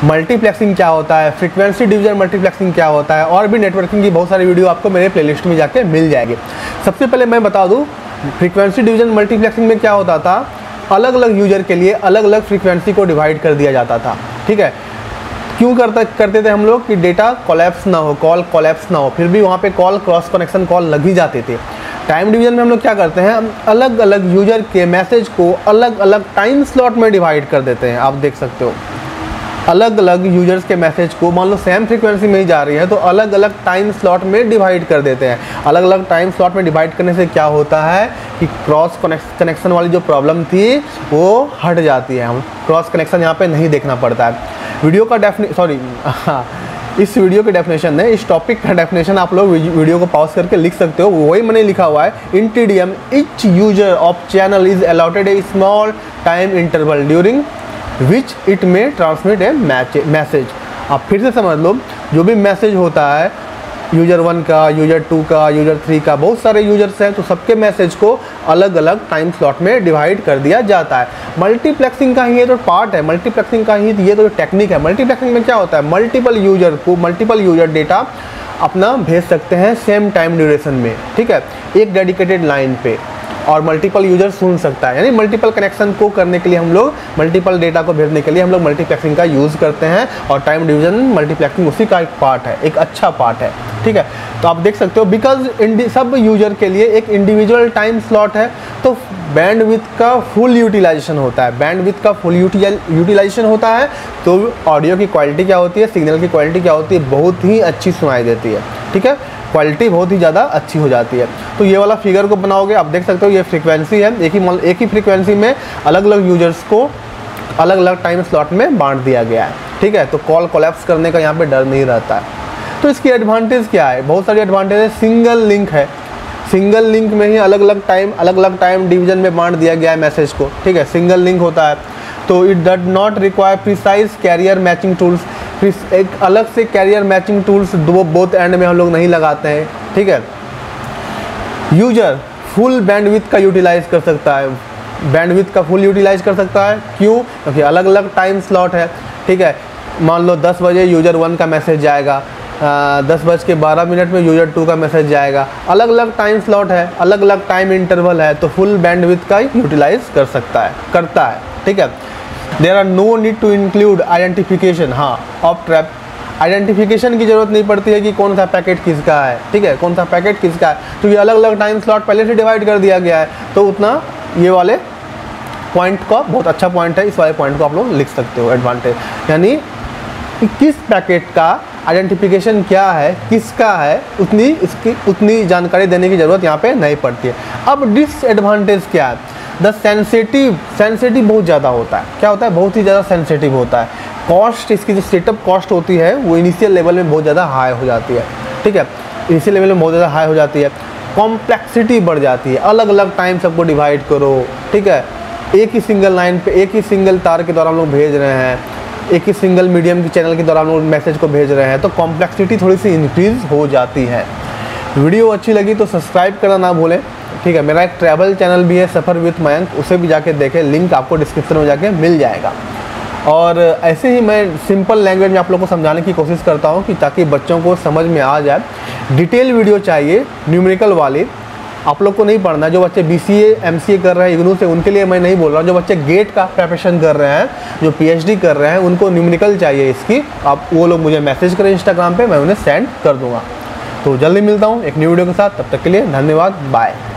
Multiplexing क्या होता है, फ्रीक्वेंसी डिवीजन मल्टीप्लेक्सिंग क्या होता है, और भी नेटवर्किंग की बहुत सारी वीडियो आपको मेरे प्लेलिस्ट में जाके मिल जाएगी। सबसे पहले मैं बता दूं, फ्रीक्वेंसी डिवीजन मल्टीप्लेक्सिंग में क्या होता था, अलग अलग यूजर के लिए अलग अलग फ्रीक्वेंसी को डिवाइड कर दिया जाता था। ठीक है, क्यों करते थे हम लोग कि डेटा कोलैप्स ना हो, कॉल कोलैप्स ना हो, फिर भी वहाँ पे कॉल क्रॉस कनेक्शन कॉल लग ही जाते थे। टाइम डिवीजन में हम लोग क्या करते हैं, हम अलग अलग यूजर के मैसेज को अलग अलग टाइम स्लॉट में डिवाइड कर देते हैं। आप देख सकते हो, अलग अलग यूजर्स के मैसेज को, मान लो सेम फ्रीक्वेंसी में ही जा रही है तो अलग अलग टाइम स्लॉट में डिवाइड कर देते हैं। अलग अलग टाइम स्लॉट में डिवाइड करने से क्या होता है कि क्रॉस कनेक्शन वाली जो प्रॉब्लम थी वो हट जाती है। हम क्रॉस कनेक्शन यहाँ पे नहीं देखना पड़ता है। वीडियो का इस वीडियो के डेफिनेशन है, इस टॉपिक का डेफिनेशन आप लोग वीडियो को पॉज करके लिख सकते हो, वही मैंने लिखा हुआ है। इन TDM each user of channel is allotted a small time interval during which it may transmit a message। आप फिर से समझ लो, जो भी मैसेज होता है यूजर 1 का, यूजर 2 का, यूजर 3 का, बहुत सारे यूजर्स हैं तो सबके मैसेज को अलग अलग टाइम स्लॉट में डिवाइड कर दिया जाता है। मल्टीप्लेक्सिंग का ही ये तो पार्ट है, मल्टीप्लेक्सिंग का ही ये तो टेक्निक है। मल्टीप्लेक्सिंग में क्या होता है, मल्टीपल यूजर डेटा अपना भेज सकते हैं सेम टाइम ड्यूरेशन में। ठीक है, एक डेडिकेटेड लाइन पे, और मल्टीपल यूजर सुन सकता है। यानी मल्टीपल कनेक्शन को करने के लिए हम लोग, मल्टीपल डेटा को भेजने के लिए हम लोग मल्टीप्लेक्सिंग का यूज़ करते हैं, और टाइम डिवीजन मल्टीप्लेक्सिंग उसी का एक पार्ट है, एक अच्छा पार्ट है। ठीक है, तो आप देख सकते हो बिकॉज सब यूजर के लिए एक इंडिविजुअल टाइम स्लॉट है तो बैंडविड्थ का फुल यूटिलाइजेशन होता है। बैंडविड्थ का फुल यूटिलाइजेशन होता है तो ऑडियो की क्वालिटी क्या होती है, सिग्नल की क्वालिटी क्या होती है, बहुत ही अच्छी सुनाई देती है। ठीक है, क्वालिटी बहुत ही ज़्यादा अच्छी हो जाती है। तो ये वाला फिगर को बनाओगे, आप देख सकते हो ये फ्रीक्वेंसी है, एक ही फ्रीक्वेंसी में अलग अलग यूजर्स को अलग अलग टाइम स्लॉट में बांट दिया गया है। ठीक है, तो कॉल कोलैप्स करने का यहाँ पे डर नहीं रहता है। तो इसकी एडवांटेज क्या है, बहुत सारी एडवांटेज है। सिंगल लिंक है, सिंगल लिंक में ही अलग अलग टाइम डिवीजन में बांट दिया गया है मैसेज को। ठीक है, सिंगल लिंक होता है तो it does not require precise carrier matching tools. एक अलग से carrier matching tools both end में हम लोग नहीं लगाते हैं। ठीक है, यूजर फुल बैंडविड्थ का यूटिलाइज कर सकता है, बैंडविड्थ का फुल यूटिलाइज कर सकता है। क्यों? क्योंकि अलग अलग टाइम स्लॉट है। ठीक है, मान लो 10 बजे यूजर 1 का मैसेज जाएगा, 10:12 में यूजर 2 का मैसेज जाएगा। अलग अलग टाइम स्लॉट है, अलग अलग टाइम इंटरवल है, तो फुल बैंडविड्थ का यूटिलाइज करता है। ठीक है, there are no need to include identification. हाँ, ऑफ ट्रैप आइडेंटिफिकेशन की ज़रूरत नहीं पड़ती है कि कौन सा पैकेट किसका है। ठीक है, कौन सा पैकेट किसका है, तो ये अलग अलग टाइम स्लॉट पहले से डिवाइड कर दिया गया है। तो उतना ये वाले पॉइंट का बहुत अच्छा पॉइंट है, इस वाले पॉइंट को आप लोग लिख सकते हो एडवांटेज। यानी किस पैकेट का आइडेंटिफिकेशन क्या है, किसका है, उतनी जानकारी देने की ज़रूरत यहाँ पे नहीं पड़ती है। अब डिसएडवांटेज क्या है, द सेंसिटिव बहुत ज़्यादा होता है। क्या होता है, बहुत ही ज़्यादा सेंसिटिव होता है। कॉस्ट, इसकी जो सेटअप कॉस्ट होती है वो इनिशियल लेवल में बहुत ज़्यादा हाई हो जाती है। ठीक है, इनिशियल लेवल में बहुत ज़्यादा हाई हो जाती है। कॉम्प्लेक्सिटी बढ़ जाती है, अलग अलग टाइम सबको डिवाइड करो। ठीक है, एक ही सिंगल लाइन पे, एक ही सिंगल तार के द्वारा हम लोग भेज रहे हैं, एक ही सिंगल मीडियम के चैनल के द्वारा हम लोग मैसेज को भेज रहे हैं, तो कॉम्प्लेक्सिटी थोड़ी सी इंक्रीज हो जाती है। वीडियो अच्छी लगी तो सब्सक्राइब करना ना भूलें। ठीक है, मेरा एक ट्रैवल चैनल भी है, सफ़र विथ मयंक, उसे भी जाके देखें, लिंक आपको डिस्क्रिप्शन में जाके मिल जाएगा। और ऐसे ही मैं सिंपल लैंग्वेज में आप लोगों को समझाने की कोशिश करता हूँ कि ताकि बच्चों को समझ में आ जाए। डिटेल वीडियो चाहिए न्यूमेरिकल वाली, आप लोग को नहीं पढ़ना। जो बच्चे BCA MCA कर रहे हैं इग्नू से, उनके लिए मैं नहीं बोल रहा हूँ। जो बच्चे गेट का प्रिपरेशन कर रहे हैं, जो PhD कर रहे हैं, उनको न्यूमेरिकल चाहिए इसकी, आप वो लोग मुझे मैसेज करें इंस्टाग्राम पे, मैं उन्हें सेंड कर दूँगा। तो जल्दी मिलता हूँ एक न्यू वीडियो के साथ, तब तक के लिए धन्यवाद, बाय।